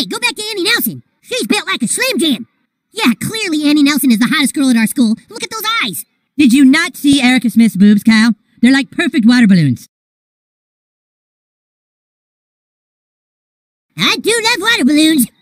Hey, go back to Annie Nelson. She's built like a Slim Jim. Yeah, clearly Annie Nelson is the hottest girl at our school. Look at those eyes. Did you not see Erica Smith's boobs, Kyle? They're like perfect water balloons. I do love water balloons.